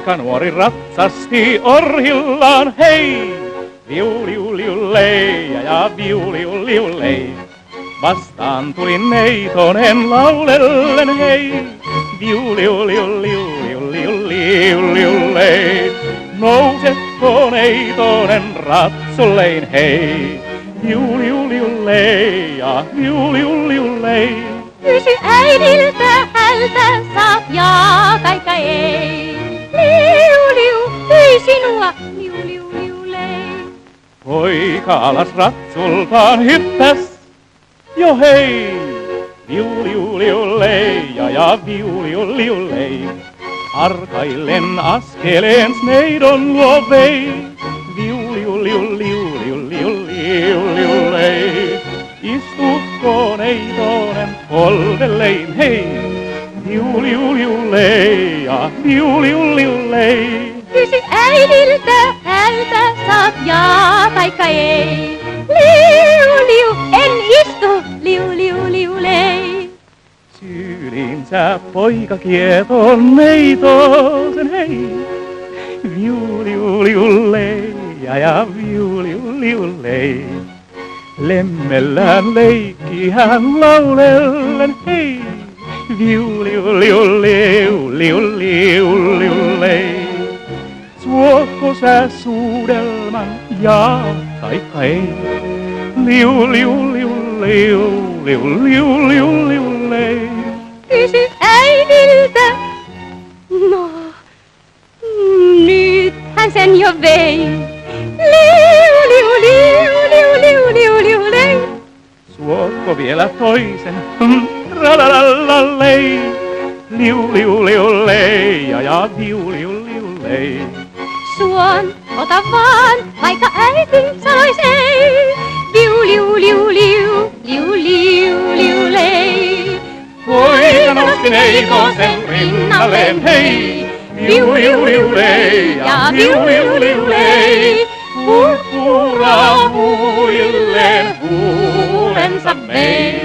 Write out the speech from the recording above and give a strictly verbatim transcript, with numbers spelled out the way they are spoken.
poika nuori ratsasti orhillaan, hei! Viuliuliulei ja ja viuliuliulei. Vastaan tuli neitonen laulellen, hei! Viuliuliuliuliuliuliulei. Nousetko neitonen ratsullein, hei! Viuliuliulei ja viuliuliulei. Kysy äidiltä, häntä saat jaa taikka ei. Liu, liu, hyi sinua, liu, liu, liu, lei. Poika alas ratsultaan hyppäs, jo hei! Liu, liu, liu, lei, ja ja viu, liu, liu, lei. Arkaillen askeleen neidon luo vei. Liu, liu, liu, liu, liu, liu, liu, liu, lei. Istutko neitonen polvellein, hei! Liu, liu, liu, lei, ja liu, liu, liu, lei. Kysy äidiltä, häntä saat jaa taikka ei. Liu, liu, en istu, liu, liu, liu, lei. Syyliinsä poika kieton neitosen, hei! Viu, liu, liu, lei, ja ja viu, liu, liu, lei. Lemmellään leikki hän laulellen, hei! Viu, liu, liu, liu, liu, liu, liu, lei. Suokko sä suudelman jaa taikka ei? Liu, liu, liu, liu, liu, liu, liu, liu, lei. Kysy äidiltä, no, nythän sen jo vei. Liu, liu, liu, liu, liu, liu, liu, lei. Suokko vielä toisen, ralalalallei. Liu, liu, liu, lei, ja ja viu, liu, liu, lei. Suon, ota vaan, vaikka äiti sanois ei. Liu, liu, liu, liu, liu, liu, liu, lei. Poika nosti neitosen rinnalleen, hei! Liu, liu, liu, lei, ja liu, liu, liu, lei. Purppura huilleen huulensa vei.